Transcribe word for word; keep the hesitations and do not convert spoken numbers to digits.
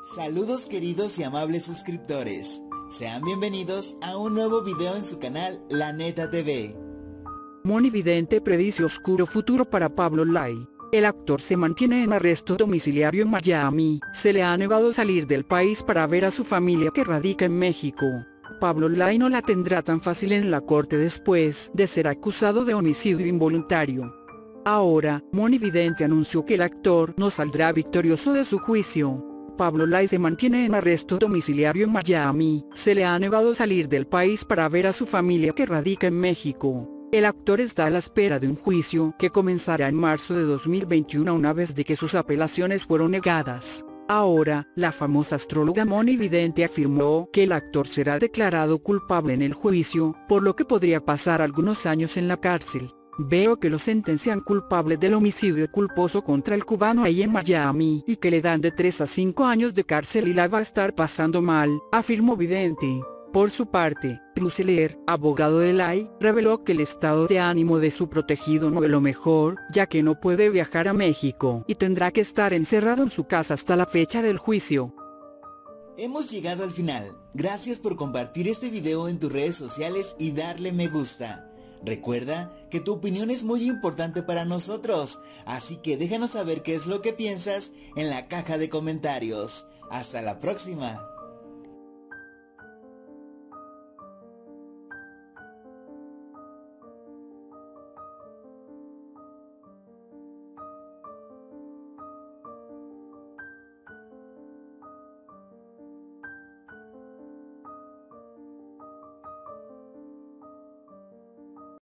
Saludos queridos y amables suscriptores, sean bienvenidos a un nuevo video en su canal La Neta T V. Moni Vidente predice oscuro futuro para Pablo Lai. El actor se mantiene en arresto domiciliario en Miami, se le ha negado salir del país para ver a su familia que radica en México. Pablo Lai no la tendrá tan fácil en la corte después de ser acusado de homicidio involuntario. Ahora, Moni Vidente anunció que el actor no saldrá victorioso de su juicio. Pablo Lai se mantiene en arresto domiciliario en Miami, se le ha negado salir del país para ver a su familia que radica en México. El actor está a la espera de un juicio que comenzará en marzo de dos mil veintiuno una vez de que sus apelaciones fueron negadas. Ahora, la famosa astróloga Moni Vidente afirmó que el actor será declarado culpable en el juicio, por lo que podría pasar algunos años en la cárcel. Veo que lo sentencian culpable del homicidio culposo contra el cubano ahí en Miami y que le dan de tres a cinco años de cárcel y la va a estar pasando mal, afirmó Vidente. Por su parte, Bruce Leer, abogado de Lai, reveló que el estado de ánimo de su protegido no es lo mejor, ya que no puede viajar a México y tendrá que estar encerrado en su casa hasta la fecha del juicio. Hemos llegado al final. Gracias por compartir este video en tus redes sociales y darle me gusta. Recuerda que tu opinión es muy importante para nosotros, así que déjanos saber qué es lo que piensas en la caja de comentarios. Hasta la próxima.